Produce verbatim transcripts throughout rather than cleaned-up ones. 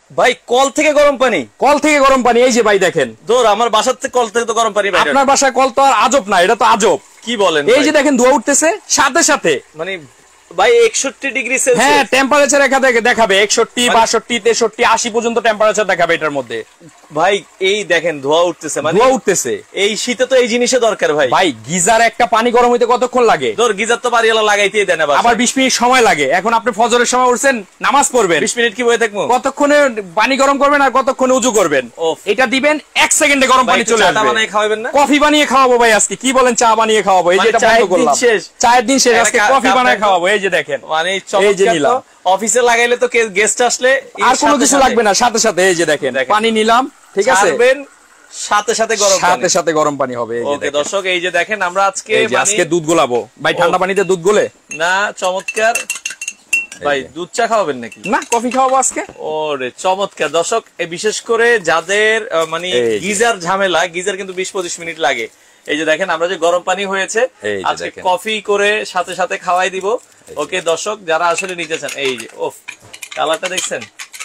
ভাই কল থেকে গরম পানি, কল থেকে গরম পানি, এই যে ভাই দেখেন। ধর আমার বাসার থেকে কল থেকে তো গরম পানি বাইরে। আপনার বাসায় কল তো আর আজব না, এটা তো আজব। কি বলেন? এই যে দেখেন ধোয়া উঠতেছে সাথে সাথে, মানে ভাই একষট্টি ডিগ্রি সেলসিয়াস। হ্যাঁ টেম্পারেচার একা থেকে দেখাবে একষট্টি, বাষট্টি, তেষট্টি, আশি পর্যন্ত টেম্পারেচার দেখাবে এটার মধ্যে। ভাই এই দেখেন ধোয়া উঠতেছে, মানে ধোয়া উঠতেছে। এই শীতে তো এই জিনিসের দরকার ভাই। ভাই গিজার একটা পানি গরম হইতে কতক্ষণ লাগে? ধর গিজার তো বাড়িওয়ালা লাগাইতেই দেয় না, আবার বিশ মিনিট সময় লাগে। এখন আপনি ফজরের সময় উঠছেন, নামাজ পড়বেন, বিশ মিনিট কি বসে থাকবো? কতক্ষণে পানি গরম করবেন আর কতক্ষণে উজু করবেন? এটা দিবেন এক সেকেন্ডে গরম পানি চলে আসবে। চা বানিয়ে খাওয়াবেন না? কফি বানিয়ে খাওয়াবো ভাই আজকে। কি বলেন চা বানিয়ে খাওয়াবো? এই যে এটা বন্ধ করলাম, চায়ের দিন শেষ, আজকে কফি বানায় খাওয়াবো। এই যে দেখেন, মানে চমৎকার। অফিসে লাগাইলে তো গেস্ট আসলে আর কোনো কিছু লাগবে না, সাথে সাথে এই যে দেখেন পানি নিলাম, ঠিক আছে, সাথে সাথে গরম সাথে সাথে গরম পানি হবে। ওকে দর্শক, এই যে দেখেন আমরা আজকে আজকে দুধ গোলাবো ভাই। ঠান্ডা পানিতে দুধ গোলে না? চমৎকার ভাই। দুধ চা খাওয়াবেন নাকি? না, কফি খাওয়াবো আজকে। ওরে চমৎকার দর্শক, বিশেষ করে যাদের মানে গিজার ঝামেলা, গিজার কিন্তু বিশ পঁচিশ মিনিট লাগে। এই যে দেখেন আমরা যে গরম পানি হয়েছে আজকে কফি করে সাথে সাথে খাওয়াই দিব। ওকে দর্শক, যারা আসলে নিতে চান, এই যে ওফ কালারটা দেখছেন,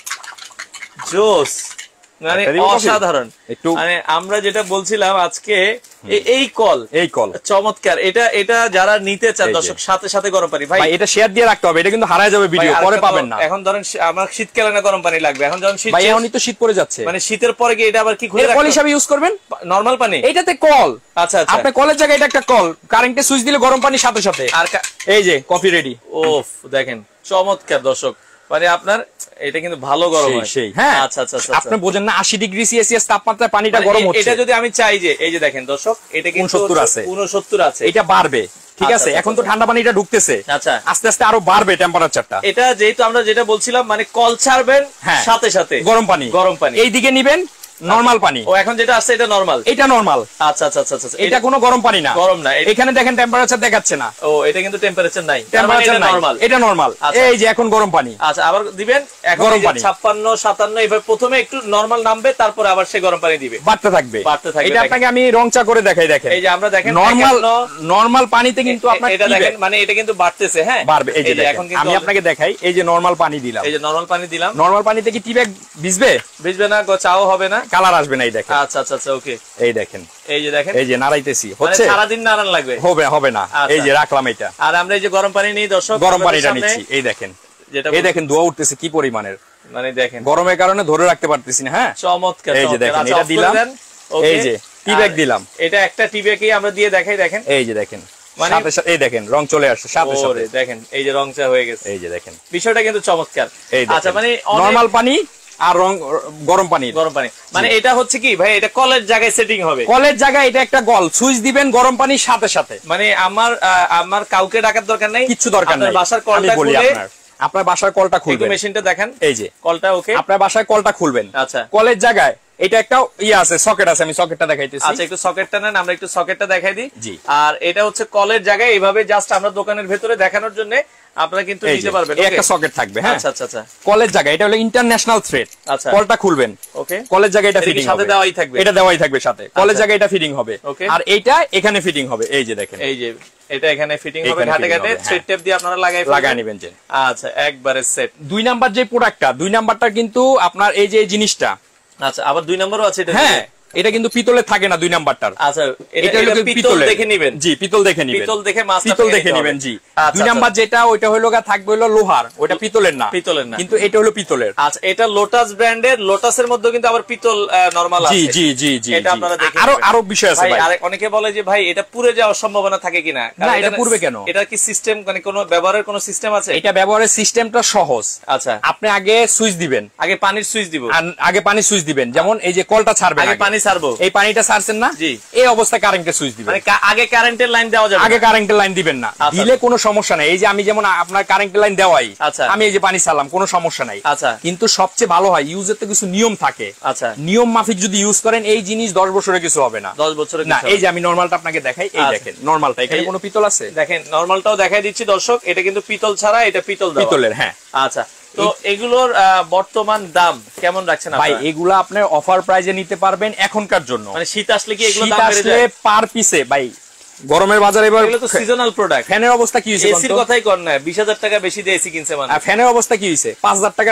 জোস, মানে অসাধারণ। মানে আমরা যেটা বলছিলাম আজকে এই কল, এই কল চমৎকার। এটা এটা যারা নিতে চান দর্শক, সাথে সাথে গরম পানি। ভাই এটা শেয়ার দিয়ে রাখতে হবে, এটা কিন্তু হারায় যাবে, ভিডিও পরে পাবেন না। এখন ধরেন আমার শীতকালে না গরম পানি লাগবে, এখন যখন শীত, ভাই এখনই তো শীত পড়ে যাচ্ছে, মানে শীতের পরে কি এটা আবার কি খুলে কল হিসাবে ইউজ করবেন? নরমাল পানি, এটাতে কল। আচ্ছা আচ্ছা, আপনি কলের জায়গায় এটা একটা কল, কারেন্টে সুইচ দিলে গরম পানি সাথে সাথে। আর এই যে কফি রেডি। ওফ দেখেন চমৎকার দর্শক, মানে আপনার এটা কিন্তু ভালো গরম হয়। হ্যাঁ আচ্ছা আচ্ছা, আপনি বোঝেন না, আশি ডিগ্রি সেলসিয়াস তাপমাত্রায় পানিটা গরম হচ্ছে। এটা যদি আমি চাই যে, এই যে দেখেন দর্শক, এটা কিন্তু ঊনসত্তর আছে, ঊনসত্তর আছে, এটা বাড়বে, ঠিক আছে। এখন তো ঠান্ডা পানিটা ঢুকতেছে, আচ্ছা আস্তে আস্তে আরো বাড়বে টেম্পারেচারটা। এটা যেহেতু আমরা যেটা বলছিলাম, মানে কল ছাড়বেন সাথে সাথে গরম পানি, গরম পানি এই দিকে নিবেন, নরমাল পানি। ও এখন যেটা আছে এটা নরমাল, এটা নরমাল। আচ্ছা আচ্ছা আচ্ছা, এটা কোনো গরম পানি না, গরম না। এখানে দেখেন টেম্পারেচার দেখাচ্ছে না। ও এটা কিন্তু টেম্পারেচার নাই, টেম্পারেচার নরমাল, এটা নরমাল। এই যে এখন গরম পানি। আচ্ছা আবার দিবেন এখন ছাপ্পান্ন সাতান্ন, এবার প্রথমে একটু নরমাল নামবে, তারপর আবার সে গরম পানি দিবে, বাড়তে থাকবে, বাড়তে থাকবে। এটা আপনাকে আমি রংচা করে দেখাই। দেখেন এই যে আমরা দেখেন নরমাল, নরমাল পানিতে কিন্তু আপনার এটা দেখেন, মানে এটা কিন্তু বাড়তেছে। হ্যাঁ বাড়বে। এই যে এখন আমি আপনাকে দেখাই, এই যে নরমাল পানি দিলাম, এই যে নরমাল পানি দিলাম। নরমাল পানিতে কি টি ব্যাগ ভিজবে? ভিজবে না, চাও হবে না, কালার আসবে না। এই দেখেন, আচ্ছা আচ্ছা আচ্ছা, ওকে। এই দেখেন, এই যে দেখেন, এই যে নাড়াইতেছি, হচ্ছে সারা দিন নাড়ান লাগবে, হবে হবে না। এই যে রাখলাম এটা, আর আমরা এই যে গরম পানি নিই দর্শক, গরম পানিটা নিচ্ছি। এই দেখেন, যেটা এই দেখেন ধোয়া উঠতেছে কি পরিমাণের, মানে দেখেন গরমের কারণে ধরে রাখতে পারতেছি না। হ্যাঁ চমৎকার। এই যে দেখেন, এটা দিলাম, এই যে টি ব্যাগ দিলাম, এটা একটা টি ব্যাগই আমরা দিয়ে দেখাই। দেখেন এই যে দেখেন, সাথে সাথে এই দেখেন রং চলে আসছে সাথে সাথে। দেখেন এই যে রংচা হয়ে গেছে, এই যে দেখেন বিষয়টা কিন্তু চমৎকার। আচ্ছা মানে নরমাল পানি আর রং গরম পানি, গরম পানি, মানে এটা হচ্ছে কি ভাই, এটা কলের জায়গায় সেটিং হবে, কলের জায়গায় এটা একটা কল, সুইচ দিবেন গরম পানির সাথে সাথে। মানে আমার আমার কাউকে ডাকার দরকার নাই, কিছু দরকার নাই। বাসার কলটা খুলে, আপনার বাসার কলটা খুলবেন, মেশিনটা দেখেন, এই যে কলটা, ওকে আপনার বাসায় কলটা খুলবেন। আচ্ছা কলের জায়গায় এটা একটা ইয়ে আছে, সকেট আছে, আমি সকেটটা দেখাইতেছি। আচ্ছা একটু সকেটটা নেন, আমরা একটু সকেটটা দেখাই দিই। জি, আর এটা হচ্ছে কলের জায়গায়, এইভাবে জাস্ট আমরা দোকানের ভেতরে দেখানোর জন্য আপনারা কিন্তু নিতে পারবেন। একটা সকেট থাকবে, হ্যাঁ আচ্ছা আচ্ছা আচ্ছা, কলের জায়গায় এটা হলো ইন্টারন্যাশনাল থ্রেড। আচ্ছা কলটা খুলবেন, ওকে, কলের জায়গায় এটা ফিটিং হবে, সাথে দেওয়াই থাকবে, এটা দেওয়াই থাকবে সাথে, কলের জায়গায় এটা ফিটিং হবে, আর এইটা এখানে ফিটিং হবে। এই যে দেখেন, এই যে এটা এখানে ফিটিং হবে, ঘাটে ঘাটে থ্রেড টেপ দিয়ে আপনারা লাগাই লাগাই নেবেন। যে আচ্ছা একবারে সেট। দুই নাম্বার যে প্রোডাক্টটা, দুই নাম্বারটা কিন্তু আপনার এই যে জিনিসটা, আচ্ছা আবার দুই নাম্বারও আছে এটা। হ্যাঁ এটা কিন্তু পিতলের থাকে না দুই নাম্বারটার। আচ্ছা এটা পিতল দেখে নেবেন। জি পিতল দেখে নেবেন, পিতল দেখে মাছ পিতল দেখে নেবেন। জি দুই নাম্বার যেটা ওইটা হলো গা থাকবে হলো লোহার, ওইটা পিতলের না, পিতলের না, কিন্তু এটা হলো পিতলের। আচ্ছা এটা লোটাস ব্র্যান্ডের, লোটাসের মধ্যে কিন্তু আবার পিতল নরমাল আছে। জি জি জি জি, এটা আপনারা দেখে আরো আরো বিষয় আছে ভাই। আরে অনেকে বলে যে ভাই এটা পুড়ে যাওয়ার সম্ভাবনা থাকে কিনা। না এটা পুড়বে কেন, এটা কি সিস্টেম, মানে কোনো ব্যবহারের কোনো সিস্টেম আছে? এটা ব্যবহারের সিস্টেমটা সহজ। আচ্ছা আপনি আগে সুইচ দিবেন, আগে পানির সুইচ দিব, আগে পানির সুইচ দিবেন। যেমন এই যে কলটা ছাড়বেন, আগে পানি ছাড়বো, এই পানিটা ছাড়ছেন না, এই অবস্থায় কারেন্টের সুইচ দিবেন। মানে আগে কারেন্টের লাইন দেওয়া যাবে, আগে কারেন্টের লাইন দিবেন না, দিলে কোনো সমস্যা নাই। এই যে আমি যেমন আপনার কারেন্টের লাইন দেওয়াই, আচ্ছা আমি এই যে পানি ছাড়লাম, কোনো সমস্যা নাই। আচ্ছা কিন্তু সবচেয়ে ভালো হয় ইউজের তো কিছু নিয়ম থাকে। আচ্ছা নিয়ম মাফিক যদি ইউজ করেন এই জিনিস দশ বছরে কিছু হবে না, দশ বছরে না। এই যে আমি নরমালটা আপনাকে দেখাই, এই দেখেন নরমালটা, এখানে কোনো পিতল আছে, দেখেন নরমালটাও দেখাই দিচ্ছি দর্শক। এটা কিন্তু পিতল ছাড়া, এটা পিতল পিতলের। হ্যাঁ আচ্ছা তো এগুলোর বর্তমান দাম কেমন রাখছেন ভাই? এগুলা আপনার অফার প্রাইজে নিতে পারবেন এখনকার জন্য। মানে শীত আসলে কি এগুলো দাম বেড়ে যায়? পার পিসে ভাই গরমের বাজারে এবার এগুলো তো সিজনাল প্রোডাক্ট। ফ্যানের অবস্থা কি হইছে? এসির কথাই কর না, বিশ হাজার টাকা বেশি দিয়ে এসি কিনছে মানে। আর ফ্যানের অবস্থা কি হইছে? পাঁচ হাজার টাকার ফ্যান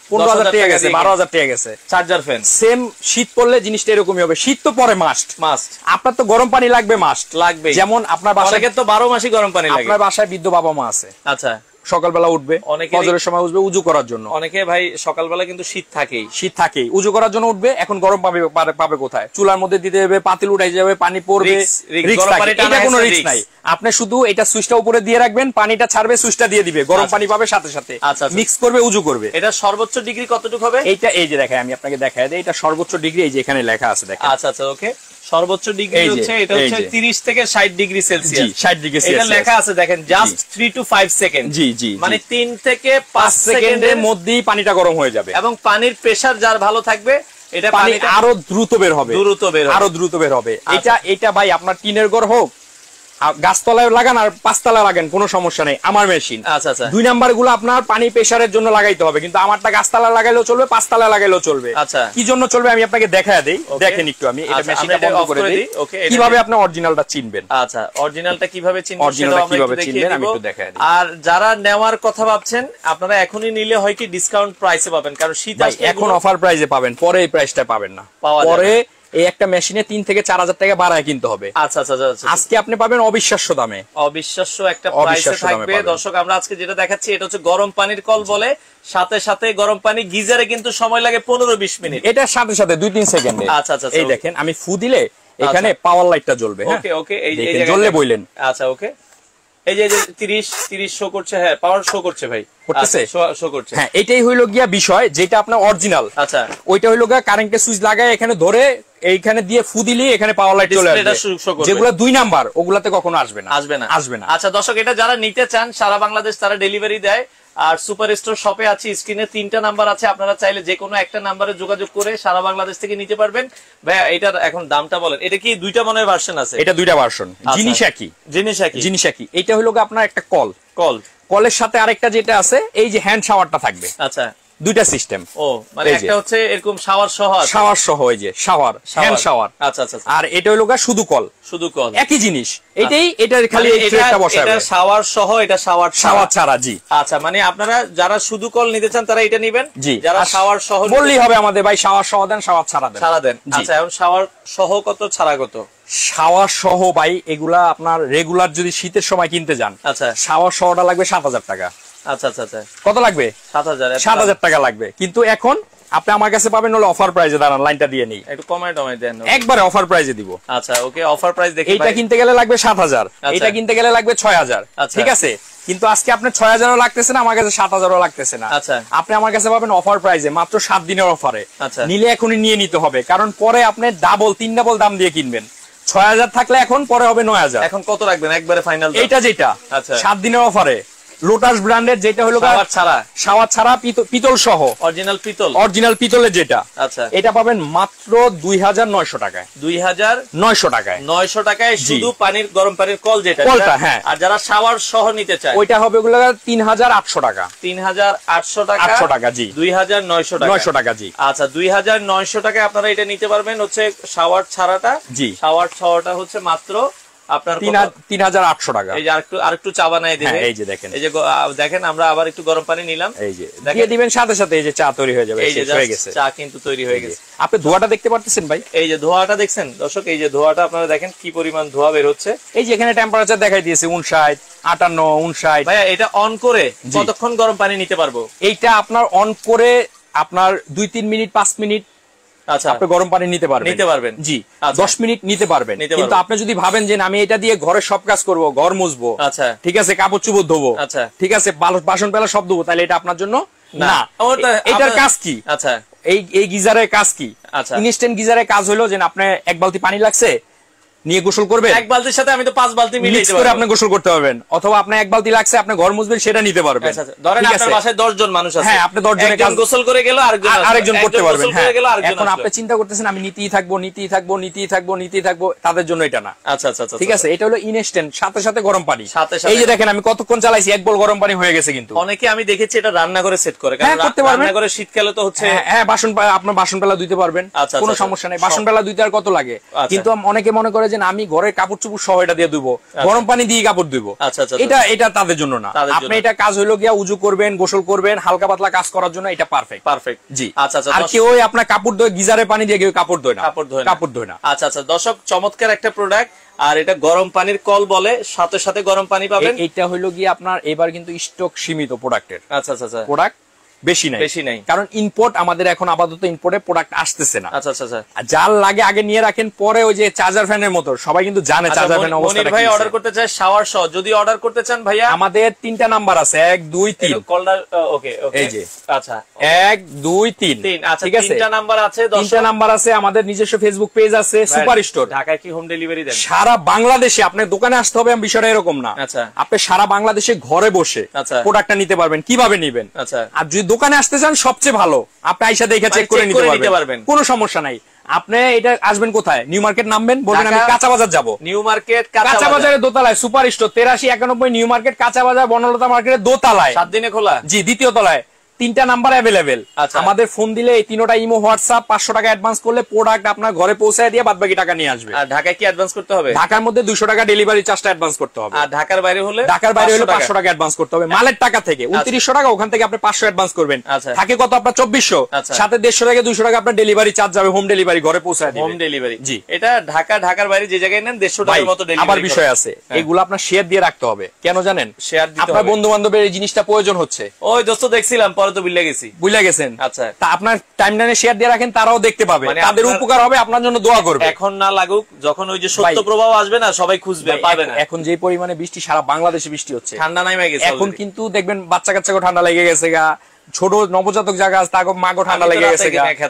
পনেরো হাজার টাকা গেছে, বারো হাজার টাকা গেছে। চার্জার ফ্যান সেম শীত পড়লে জিনিসটা এরকমই হবে। শীত তো পরে মাস্ট মাস্ট আপনার তো গরম পানি লাগবে, মাস্ট লাগবে। যেমন আপনার বাসায় তো বারো মাসই গরম পানি লাগে। আপনার বাসায় বৃদ্ধ বাবা মা আছে, আচ্ছা, সকালবেলা উঠবে, ফজরের সময় উঠবে উজু করার জন্য। অনেকে ভাই সকালবেলা কিন্তু শীত থাকেই, শীত থাকেই, উজু করার জন্য উঠবে, এখন গরম পাবে পাবে কোথায়? চুলার মধ্যে দিতে হবে, পাতিল উঠাই যাবে, পানি পড়বে, এটা কোনো রিস্ক নাই। আপনি শুধু এটা সুইচটা উপরে দিয়ে রাখবেন, পানিটা ছাড়বে, সুইচটা দিয়ে দিবে, গরম পানি পাবে সাথে সাথে, মিক্স করবে, উজু করবে। এটা সর্বোচ্চ ডিগ্রি কতটুকু হবে? এইটা এই যে দেখাই, আমি আপনাকে দেখাই দেই, এটা সর্বোচ্চ ডিগ্রি এই যে এখানে লেখা আছে দেখেন। আচ্ছা আচ্ছা, ওকে। সর্বোচ্চ ডিগ্রি হচ্ছে এটা হচ্ছে ত্রিশ থেকে ষাট ডিগ্রি সেলসিয়াস। ষাট ডিগ্রি সেলসিয়াস এটা লেখা আছে দেখেন, just three two five second. জি জি, মানে তিন থেকে পাঁচ সেকেন্ডের মধ্যেই পানিটা গরম হয়ে যাবে, এবং পানির প্রেসার যার ভালো থাকবে এটা পানি আরো দ্রুত বের হবে, দ্রুত বের হবে, আরো দ্রুত বের হবে। এটা এটা ভাই আপনার টিনের ঘর হোক, গাছতলায় লাগান আর পাঁচতলায় লাগান, কোনো সমস্যা নেই। আমার মেশিন আচ্ছা আচ্ছা, দুই নাম্বার গুলো আপনার পানি প্রেসারের জন্য লাগাইতে হবে, কিন্তু আমারটা গাছতলা লাগাইলেও চলবে, পাঁচতলা লাগাইলেও চলবে। আচ্ছা, কি জন্য চলবে আমি আপনাকে দেখায় দেই, দেখেন একটু। আমি এটা মেশিনটা বন্ধ করে দেই, কিভাবে আপনি অরিজিনালটা চিনবেন। আচ্ছা, অরিজিনালটা কিভাবে চিনবেন, অরিজিনালটা কিভাবে চিনবেন আমি একটু দেখায় দিই। আর যারা নেওয়ার কথা ভাবছেন, আপনারা এখনই নিলে হয় কি ডিসকাউন্ট প্রাইসে পাবেন, কারণ শীত আসছে। এখন অফার প্রাইসে পাবেন, পরে এই প্রাইসটা পাবেন না, পরে এই একটা মেশিনে তিন থেকে চার হাজার টাকা বাড়ায় কিনতে হবে। আচ্ছা আচ্ছা, আজকে আপনি পাবেন অবিশ্বাস্য দামে, অবিশ্বাস্য একটা প্রাইসে থাকবে। দর্শক, আমরা আজকে যেটা দেখাচ্ছি এটা হচ্ছে গরম পানির কল বলে, সাথে সাথে গরম পানি গিজারে কিন্তু সময় লাগে পনেরো বিশ মিনিট, এটার সাথে সাথে দুই তিন সেকেন্ডে। আচ্ছা আচ্ছা, এই দেখেন আমি ফু দিলে এখানে পাওয়ার লাইটটা জ্বলবে। ওকে ওকে, এই যে জ্বললে বললেন। আচ্ছা ওকে, এই যে তিরিশ তিরিশ শো করছে, হ্যাঁ পাওয়ার শো করছে ভাই, করতেছে, শো করছে। হ্যাঁ, এটাই হইলো গিয়া বিষয়, যেটা আপনার অরিজিনাল। আচ্ছা, ওইটা হইলো গিয়া কারেন্টের সুইচ লাগায় এখানে ধরে এইখানে দিয়ে ফু দিলে এখানে পাওয়ার লাইট চলে আসবে। যেগুলো দুই নাম্বার ওগুলাতে কখনো আসবে না, আসবে না, আসবে না। আচ্ছা দর্শক, এটা যারা নিতে চান সারা বাংলাদেশ তারা ডেলিভারি দেয়। আর সুপার স্টোর শপে আছে, স্ক্রিনে তিনটা নাম্বার আছে, আপনারা চাইলে যে কোনো একটা নাম্বারে যোগাযোগ করে সারা বাংলাদেশ থেকে নিতে পারবেন। ভাইয়া এটার এখন দামটা বলেন, এটা কি দুইটা মনে হয় ভার্সন আছে? এটা দুইটা ভার্সন, জিনিস একই, জিনিস একই, জিনিস একই। এটা হলো আপনার একটা কল, কল কলের সাথে আরেকটা যেটা আছে এই যে হ্যান্ড শাওয়ারটা থাকবে। আচ্ছা, দুইটা সিস্টেম। ও মানে একটা হচ্ছে এরকম শাওয়ার সহ, শাওয়ার সহ, এই যে শাওয়ার, হ্যান্ড শাওয়ার। আচ্ছা আচ্ছা, আর এটা হলো শুধু কল, শুধু কল, একই জিনিস। এটাই এটা খালি এটা বসাবে, এটা শাওয়ার সহ, এটা শাওয়ার শাওয়ার ছাড়া। জি, আচ্ছা, মানে আপনারা যারা শুধু কল নিতে চান তারা এটা নেবেন। জি, যারা শাওয়ার সহ বললেই হবে আমাদের ভাই শাওয়ার সহ দেন, শাওয়ার ছাড়া দেন, ছাড়া দেন। আচ্ছা, এখন শাওয়ার সহ কত, ছাড়া কত? শাওয়ার সহ ভাই এগুলা আপনার রেগুলার যদি শীতের সময় কিনতে যান, আচ্ছা, শাওয়ার সহটা লাগবে সাত হাজার টাকা। আচ্ছা আচ্ছা আচ্ছা, কত লাগবে? সাত হাজার সাত হাজার টাকা লাগবে। কিন্তু এখন আপনি আমার কাছে পাবেন হলো অফার প্রাইসে। দাঁড়ান, লাইনটা দিয়ে নেই, একটু কমায় টমায় দেন, একবারে অফার প্রাইসে দিব। আচ্ছা ওকে, অফার প্রাইস দেখি। এইটা কিনতে গেলে লাগবে সাত হাজার, এটা কিনতে গেলে লাগবে ছয় হাজার। ঠিক আছে, কিন্তু আজকে আপনার ছয় হাজারও লাগতেছে না, আমার কাছে সাত হাজারও লাগতেছে না। আচ্ছা, আপনি আমার কাছে পাবেন অফার প্রাইসে, মাত্র সাত দিনের অফারে। আচ্ছা, নিলে এখনই নিয়ে নিতে হবে, কারণ পরে আপনি ডাবল তিন ডাবল দাম দিয়ে কিনবেন। ছয় হাজার থাকলে এখন পরে হবে নয় হাজার। এখন কত রাখবেন একবারে ফাইনাল? এইটা যেটা সাত দিনের অফারে লোটাস ব্র্যান্ডের, যেটা হলো শাওয়ার ছাড়া, শাওয়ার ছাড়া পিতল সহ, অরিজিনাল পিতল, অরিজিনাল পিতলের যেটা। আচ্ছা, এটা পাবেন মাত্র দুই হাজার নয়শো টাকায়, দুই হাজার নয়শো টাকায়, নয়শো টাকায় শুধু পানির গরম পানির কল যেটা, কলটা। হ্যাঁ, আর যারা শাওয়ার সহ নিতে চায় ওইটা হবে ওগুলো তিন হাজার আটশো টাকা, তিন হাজার আটশো টাকা, আটশো টাকা। জি, দুই হাজার নয়শো টাকা, নয়শো টাকা। জি, আচ্ছা, দুই হাজার নয়শো টাকায় আপনারা এটা নিতে পারবেন হচ্ছে শাওয়ার ছাড়াটা। জি, শাওয়ার ছাড়াটা হচ্ছে মাত্র আপনার তিন হাজার আটশো টাকা। এই যে আরেকটু আরেকটু চা বানাই দিবেন। এই যে দেখেন, এই যে দেখেন আমরা আবার একটু গরম পানি নিলাম, এই যে দিয়ে দিবেন, সাথে সাথে এই যে চা তৈরি হয়ে যাবে। এই যে হয়ে গেছে, চা কিন্তু তৈরি হয়ে গেছে। আপনি ধোঁয়াটা দেখতে পারতেছেন ভাই? এই যে ধোঁয়াটা দেখছেন দর্শক, এই যে ধোঁয়াটা আপনারা দেখেন কি পরিমাণ ধোঁয়া বের হচ্ছে। এই যে এখানে টেম্পারেচার দেখাই দিয়েছে উনষাট, আটান্ন, উনষাট। ভাইয়া এটা অন করে কতক্ষণ গরম পানি নিতে পারবো? এইটা আপনার অন করে আপনার দুই তিন মিনিট পাঁচ মিনিট আচ্ছা আপনি গরম পানি নিতে পারবেন, নিতে পারবেন। জি, দশ মিনিট নিতে পারবেন। কিন্তু আপনি যদি ভাবেন যে আমি এটা দিয়ে ঘরের সব কাজ করবো, ঘর মুছবো, আচ্ছা ঠিক আছে, কাপড় চোপড় ধোবো, আচ্ছা ঠিক আছে, বাসন পেলা সব ধোবো, তাহলে এটা আপনার জন্য না। এটার কাজ কি? আচ্ছা, এই এই গিজারের কাজ কি? আচ্ছা, ইনস্ট্যান্ট গিজারের কাজ হলো যে আপনি এক বালতি পানি লাগছে নিয়ে গোসল করবেন, এক বালতির সাথে আমি তো পাঁচ বালতি মিলিয়ে করে আপনি গোসল করতে পারবেন। অথবা আপনি এক বালতি লাগছে আপনি ঘর মুছবেন, সেটা নিতে পারবেন। ধরেন আপনার বাসায় দশ জন মানুষ আছে, হ্যাঁ আপনি দশ জনের কাজ গোসল করে গেল, আরেকজন আরেকজন করতে পারবেন। এখন আপনি চিন্তা করতেছেন আমি নিতেই থাকবো নিতেই থাকবো নিতেই থাকবো নিতেই থাকবো, তাদের জন্য এটা না। আচ্ছা আচ্ছা, ঠিক আছে, এটা হলো ইনস্ট্যান্ট, সাথে সাথে গরম পানি। এই যে দেখেন আমি কতক্ষণ চালাইছি, এক বল গরম পানি হয়ে গেছে। কিন্তু অনেকে আমি দেখেছি এটা রান্না করে সেট করে, কারণ রান্না করে শীতকালে তো হচ্ছে হ্যাঁ বাসন আপনার বাসন পেলা ধুইতে পারবেন, কোনো সমস্যা নেই, বাসন পেলা ধুইতে আর কত লাগে। কিন্তু অনেকে মনে করে যে যে আমি ঘরের কাপড় চোপড় সহ এটা দিয়ে ধুবো, গরম পানি দিয়ে কাপড় ধুবো, এটা এটা তাদের জন্য না। আপনি এটা কাজ হইলো গিয়া উজু করবেন, গোসল করবেন, হালকা পাতলা কাজ করার জন্য এটা পারফেক্ট পারফেক্ট জি। আচ্ছা আচ্ছা। আর কেউ আপনার কাপড় ধোয় গিজারে পানি দিয়ে কেউ কাপড় ধোয় না, কাপড় ধোয় কাপড় ধোয় না। আচ্ছা আচ্ছা দর্শক, চমৎকার একটা প্রোডাক্ট। আর এটা গরম পানির কল বলে, সাথে সাথে গরম পানি পাবেন। এটা হইলো গিয়ে আপনার এবার কিন্তু স্টক সীমিত প্রোডাক্টের। আচ্ছা আচ্ছা। প্রোডাক্ট বেশি নাই বেশি নাই কারণ ইম্পোর্ট আমাদের এখন আপাতত ইম্পোর্টে প্রোডাক্ট আসতেছে না। আচ্ছা আচ্ছা। যার লাগে আগে নিয়ে রাখেন, পরে ওই যে চার্জার ফ্যানের মতো সবাই কিন্তু জানে চার্জার ফ্যানের অবস্থা। মনির ভাই অর্ডার করতে চায় শাওয়ার সহ, যদি অর্ডার করতে চান ভাইয়া আমাদের তিনটা নাম্বার আছে, এক দুই তিন কলটা। ওকে ওকে এই যে আচ্ছা এক দুই তিন তিন। আচ্ছা ঠিক আছে, তিনটা নাম্বার আছে, তিনটা নাম্বার আছে। আমাদের নিজস্ব ফেসবুক পেজ আছে, সুপার স্টোর। ঢাকায় কি হোম ডেলিভারি দেন? সারা বাংলাদেশে। আপনার দোকানে আসতে হবে বিষয়টা এরকম না। আচ্ছা, আপনি সারা বাংলাদেশে ঘরে বসে প্রোডাক্টটা নিতে পারবেন। কিভাবে নিবেন? আচ্ছা, আর যদি দোকানে আসতে চান সবচেয়ে ভালো, আপনি আইসা দেখে চেক করে নিতে পারবেন, কোনো সমস্যা নাই। আপনি এটা আসবেন কোথায়? নিউ মার্কেট নামবেন, বলবেন আমি কাঁচা বাজার যাবো। নিউ মার্কেট কাঁচা বাজারের দোতলায় সুপার স্টোর, তেরাশি একানব্বই নিউ মার্কেট কাঁচা বাজার, বনলতা মার্কেটের দোতলায়, সাত দিনে খোলা জি, দ্বিতীয় তলায়। তিনটা নাম্বার অ্যাভেলেবেল। আমাদের ফোন দিলে এই তিনটা ইমো, হোয়াটসঅ্যাপ, পাঁচশো টাকা অ্যাডভান্স করলে প্রোডাক্ট আপনার ঘরে পৌঁছায় দিয়ে বাদ বাকি টাকা নিয়ে আসবে। আর ঢাকায় কি অ্যাডভান্স করতে হবে? ঢাকার মধ্যে দুইশো টাকা ডেলিভারি চার্জটা অ্যাডভান্স করতে হবে। আর ঢাকার বাইরে হলে? ঢাকার বাইরে হলে পাঁচশো টাকা অ্যাডভান্স করতে হবে মালের টাকা থেকে। উনত্রিশশো টাকা ওখান থেকে আপনি পাঁচশো অ্যাডভান্স করবেন, থাকে কত আপনার চব্বিশশো। সাথে দেড়শো টাকা দুইশো টাকা আপনার ডেলিভারি চার্জ যাবে, হোম ডেলিভারি ঘরে পৌঁছায় দিবে। হোম ডেলিভারি জি। এটা ঢাকা ঢাকার বাইরে যে জায়গায় নেন দেড়শো টাকার মতো ডেলিভারি। আবার বিষয় আছে, এগুলো আপনার শেয়ার দিয়ে রাখতে হবে। কেন জানেন? শেয়ার দিতে হবে, আপনার বন্ধু বান্ধবের এই জিনিসটা প্রয়োজন হচ্ছে। ওই দোস্ত দেখছিলাম, পরে তো ভুলে গেছি। ভুলে গেছেন? আচ্ছা, তা আপনার টাইমলাইনে শেয়ার দিয়ে রাখেন, তারাও দেখতে পাবে, তাদের উপকার হবে, আপনার জন্য দোয়া করবে। এখন না লাগুক, যখন ওই যে সত্য প্রভাব আসবে না, সবাই খুঁজবে, পাবে না। এখন যে পরিমাণে বৃষ্টি, সারা বাংলাদেশে বৃষ্টি হচ্ছে, ঠান্ডা নামে গেছে এখন, কিন্তু দেখবেন বাচ্চা কাচ্চাকে ঠান্ডা লেগে গেছে গা, ছোট নবজাতক জায়গা আছে তাকে মাগো ঠান্ডা লেগে গেছে,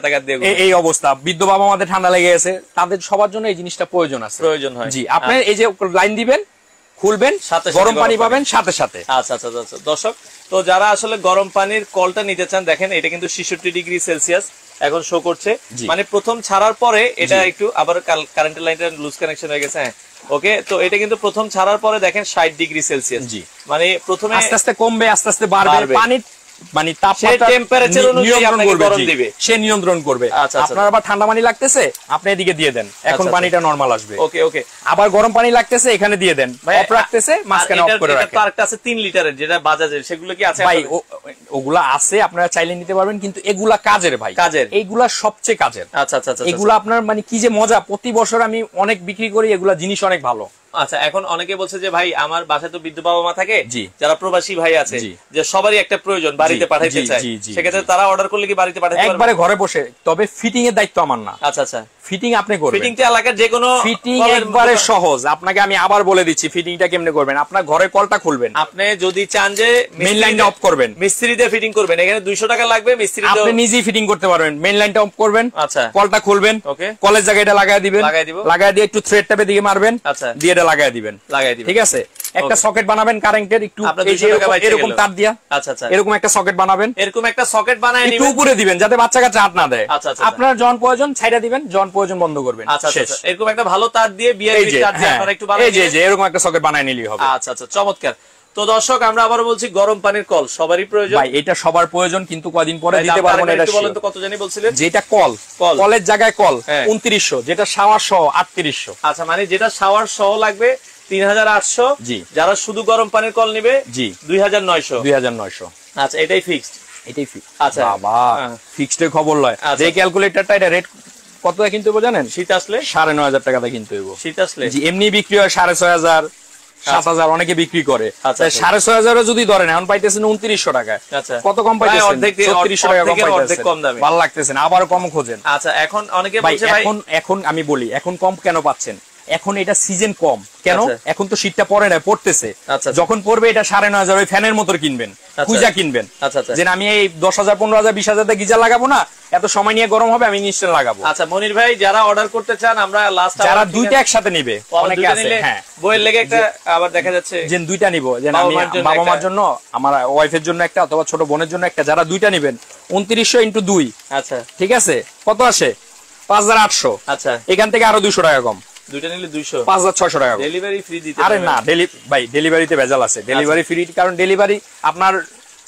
এই অবস্থা। বৃদ্ধ বাবা আমাদের ঠান্ডা লেগে গেছে, তাদের সবার জন্য এই জিনিসটা প্রয়োজন আছে, প্রয়োজন হয় জি। আপনি এই যে লাইন দিবেন, খুলবেন, গরম পানি পাবেন সাথে সাথে। আচ্ছা আচ্ছা আচ্ছা দর্শক, তো যারা আসলে গরম পানির কলটা নিতে চান, দেখেন এটা কিন্তু ছেষট্টি ডিগ্রি সেলসিয়াস এখন শো করছে, মানে প্রথম ছাড়ার পরে এটা একটু আবার কারেন্টের লাইনটা লুজ কানেকশন হয়ে গেছে। হ্যাঁ ওকে, তো এটা কিন্তু প্রথম ছাড়ার পরে দেখেন ষাট ডিগ্রি সেলসিয়াস জি, মানে প্রথমে আস্তে আস্তে কমবে, আস্তে আস্তে বাড়বে পানি, মানে তাপমাত্রা টেম্পারেচার অনুযায়ী আপনাকে গরম দিবে, সে নিয়ন্ত্রণ করবে। আপনার আবার ঠান্ডা পানি লাগতেছে, আপনি এদিকে দিয়ে দেন, এখন পানিটা নরমাল আসবে। ওকে ওকে, আবার গরম পানি লাগতেছে, এখানে দিয়ে দেন, অফ রাখতেছে, মাঝখানে অফ করে রাখেন। তার একটা আছে তিন লিটারের, যেটা বাজাজের, সেগুলো কি আছে ভাই? ওগুলা আছে, আপনারা চাইলে নিতে পারবেন, কিন্তু এগুলা কাজের ভাই, কাজের, এইগুলা সবচেয়ে কাজের। আচ্ছা আচ্ছা, এগুলা আপনার মানে কি যে মজা, প্রতি বছর আমি অনেক বিক্রি করি, এগুলা জিনিস অনেক ভালো। আচ্ছা, এখন অনেকে বলছে যে ভাই আমার বাসায় তো বৃদ্ধ বাবা মা থাকে, যারা প্রবাসী ভাই আছে, যে সবারই একটা প্রয়োজন, বাড়িতে পাঠাইতে চায়, সেক্ষেত্রে তারা অর্ডার করলে কি বাড়িতে পাঠাতে পারবে? একবারে ঘরে বসে, তবে ফিটিং এর দায়িত্ব আমার না। আচ্ছা আচ্ছা, ফিটিং আপনি করবেন, ফিটিংটা এলাকার যে কোনো ফিটিং একবারে সহজ। আপনাকে আমি আবার বলে দিচ্ছি ফিটিংটা কেমনে করবেন। আপনার ঘরে কলটা খুলবেন, আপনি যদি চান যে মেইন লাইনটা অফ করবেন, মিস্ত্রি দিয়ে ফিটিং করবেন, এখানে দুইশো টাকা লাগবে, মিস্ত্রি আপনি নিজেই ফিটিং করতে পারবেন। মেইন লাইনটা অফ করবেন, আচ্ছা, কলটা খুলবেন, ওকে, কলের জায়গায় এটা লাগায় দিবেন, লাগায় দিব, লাগায় দিয়ে একটু থ্রেড টাপে দিকে মারবেন, আচ্ছা, দিয়ে এটা লাগায় দিবেন, লাগায় দিবেন, ঠিক আছে। একটা সকেট বানাবেন কারেন্টের, একটু এরকম তার দিয়া, আচ্ছা আচ্ছা, এরকম একটা সকেট বানাবেন, এরকম একটা সকেট বানায় নিবেন, একটু উপরে দিবেন যাতে বাচ্চা কাচ্চা হাত না দেয়। আচ্ছা আচ্ছা, আপনার যখন প্রয়োজন ছাইড়া দিবেন, যখন প্রয়োজন বন্ধ করবেন। আচ্ছা আচ্ছা, এরকম একটা ভালো তার দিয়ে বিআইপি তার দিয়ে আপনারা একটু বানায়, এই যে যে এরকম একটা সকেট বানায় নিলেই হবে। আচ্ছা আচ্ছা, চমৎকার। তো দর্শক, আমরা আবার বলছি গরম পানির কল সবারই প্রয়োজন ভাই, এটা সবার প্রয়োজন, কিন্তু কদিন পরে দিতে পারবো না। এটা বলেন তো কত জানি বলছিলেন? যেটা কল, কলের জায়গায় কল উনত্রিশশো, যেটা শাওয়ার সহ আটত্রিশশো। আচ্ছা, মানে যেটা শাওয়ার সহ লাগবে তিন হাজার আটশো, জি। যারা শুধু গরম পানির কল নিবে, জি, দুই হাজার নয়শো, দুই হাজার নয়শো। আচ্ছা, এটাই ফিক্সড, এটাই ফিক্সড। আচ্ছা বাবা, ফিক্সড এর খবর লয়। যে ক্যালকুলেটরটা, এটা রেট কত কিনতে হবে জানেন? শীত আসলে সাড়ে নয় হাজার টাকা কিনতে হইব। শীত আসলে জি, এমনি বিক্রি হয় সাড়ে ছয় হাজার, সাত হাজার, অনেকে বিক্রি করে। সাড়ে ছয় হাজার যদি ধরেন, এখন পাইতেছেন উনত্রিশশো টাকায়, কত কম পাইতেছেন? ছত্রিশশো টাকা কম পাইতেছেন, ভালো লাগতেছে না, আবার কম খোঁজেন। আচ্ছা, এখন অনেকে বলছে ভাই, এখন এখন আমি বলি, এখন কম কেন পাচ্ছেন? এখন এটা সিজন কম কেন? এখন তো শীতটা পরে না, পড়তেছে, যখন পড়বে এটা সাড়ে নয় হাজার ওই ফ্যানের মতো কিনবেন, পূজা কিনবেন, যে আমি এই দশ হাজার পনেরো হাজার বিশ হাজার গিজার লাগাবো না, এত সময় নিয়ে গরম হবে, আমি ইনস্ট্যান্ট লাগাবো। আচ্ছা মনির ভাই, যারা অর্ডার করতে চান, আমরা লাস্ট যারা দুইটা একসাথে নিবে, অনেকে আছে, হ্যাঁ, বইয়ের লেগে একটা, আবার দেখা যাচ্ছে যে দুইটা নিব, যে আমি বাবা মার জন্য, আমার ওয়াইফের জন্য একটা, অথবা ছোট বোনের জন্য একটা, যারা দুইটা নিবেন উনত্রিশশো ইন্টু দুই, আচ্ছা ঠিক আছে, কত আসে? পাঁচ হাজার আটশো। আচ্ছা, এখান থেকে আরো দুইশো টাকা কম, দুইটা নিলে দুইশো, পাঁচ হাজার ছয়শো টাকা। ডেলিভারি ফ্রি দিতে? আরে না, ভাই ডেলিভারিতে ভেজাল আছে, ডেলিভারি ফ্রি, কারণ ডেলিভারি আপনার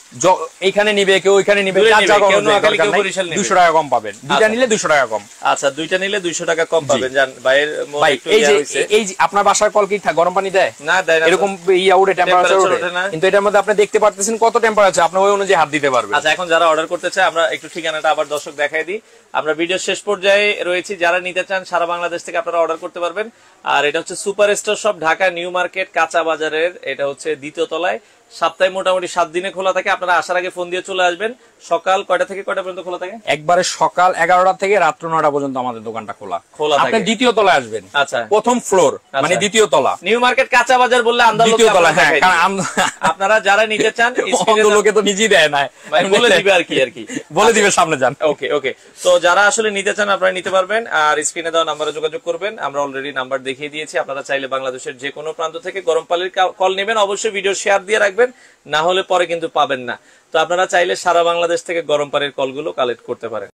এইখানে নিবে কেউ ওইখানে নিবে, দুইশো টাকা কম পাবেন। দুইটা নিলে দুইশো টাকা কম। আচ্ছা, দুইটা নিলে দুইশো টাকা কম পাবেন। জান ভাইয়ের এই যে এই যে আপনার বাসার কল কি গরম পানি দেয়? না, দেয় না। এরকম ইয়া উঠে, টেম্পারেচার ওঠে না, কিন্তু এটার মধ্যে আপনি দেখতে পারতেছেন কত টেম্পারেচার, আপনি ওই অনুযায়ী হাত দিতে পারবেন। আচ্ছা, এখন যারা অর্ডার করতে চায় আমরা একটু ঠিকানাটা আবার দর্শক দেখাই দিই। আমরা ভিডিও শেষ পর্যায়ে রয়েছি, যারা নিতে চান সারা বাংলাদেশ থেকে আপনারা অর্ডার করতে পারবেন। আর এটা হচ্ছে super store shop, Dhaka new market কাঁচা বাজারের, এটা হচ্ছে দ্বিতীয় তলায়। সপ্তাহে মোটামুটি সাত দিনে খোলা থাকে। আপনারা আসার আগে ফোন দিয়ে চলে আসবেন। সকাল কয়টা থেকে কয়টা পর্যন্ত খোলা থাকে? একবারে সকাল এগারোটা থেকে রাত্র নয়টা পর্যন্ত আমাদের দোকানটা খোলা খোলা থাকে। আপনি দ্বিতীয় তলায় আসবেন। আচ্ছা, প্রথম ফ্লোর মানে দ্বিতীয় তলা, নিউ মার্কেট কাঁচা বাজার বললে আন্দাজ দ্বিতীয় তলা। হ্যাঁ, আপনারা যারা নিতে চান লোকে তো নিজেই দেয় না, বলে দিবে আর কি আর কি বলে দিবে সামনে যান। ওকে ওকে তো যারা আসলে নিতে চান আপনারা নিতে পারবেন। আর স্ক্রিনে দেওয়া নাম্বারে যোগাযোগ করবেন। আমরা অলরেডি নাম্বার দেখিয়ে দিয়েছি। আপনারা চাইলে বাংলাদেশের যে কোনো প্রান্ত থেকে গরম পানির কল নেবেন। অবশ্যই ভিডিও শেয়ার দিয়ে রাখবেন, না হলে পরে কিন্তু পাবেন না। তো আপনারা চাইলে সারা বাংলাদেশ থেকে গরম পানির কলগুলো কালেক্ট করতে পারেন।